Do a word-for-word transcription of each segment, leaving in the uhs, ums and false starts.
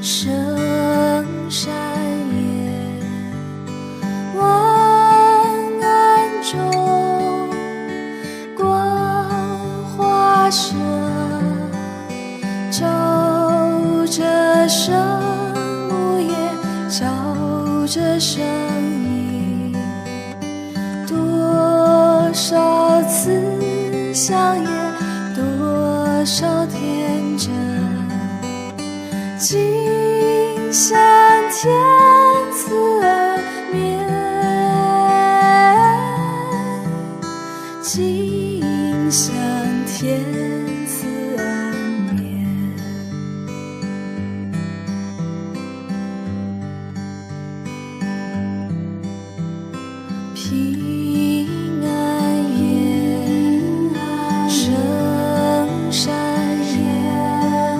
圣山夜，万安中，光华射，照着圣母夜，照着圣意，多少次相约，多少天真，今向天赐恩免，今向天赐恩免。平安夜，圣山夜，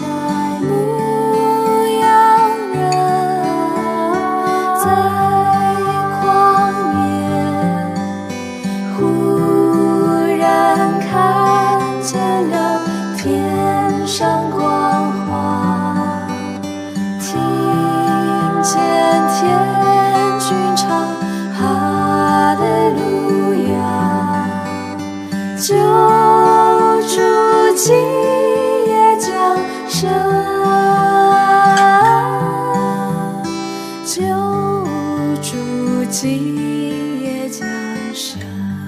牧羊人在旷野，忽然看见了天上光华，听见天君唱哈利路亚，救主今夜降生，救主今夜降生。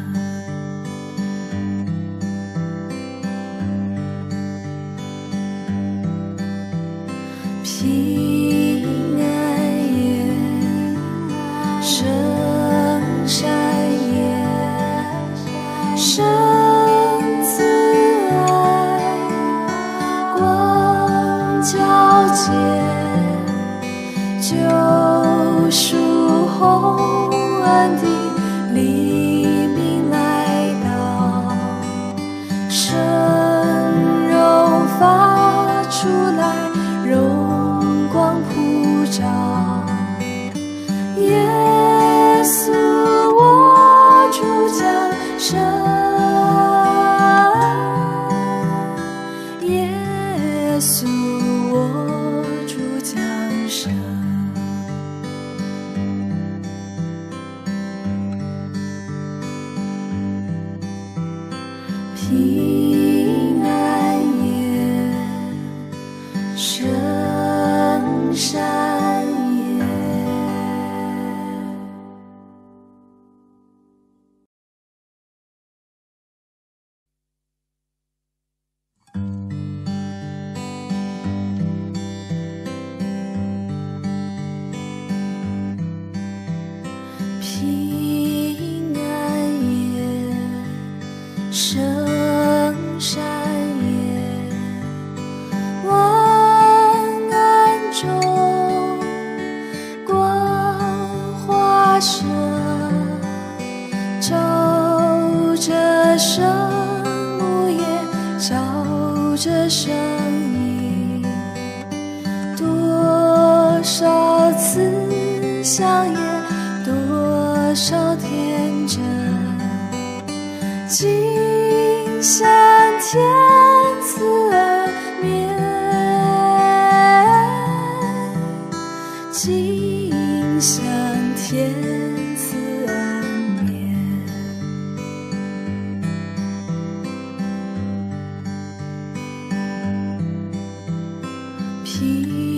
平安夜，圣山夜，圣慈爱，光皎洁，救赎洪恩的黎明来到，圣容发出来，荣光普照，耶稣我主降生，耶稣我主降生。平安夜，圣山夜。平安夜，圣山夜，万安中，光华射，照着圣母夜，照着圣意，多少次相约，多少天真，今向天赐恩免，今向天赐恩免。平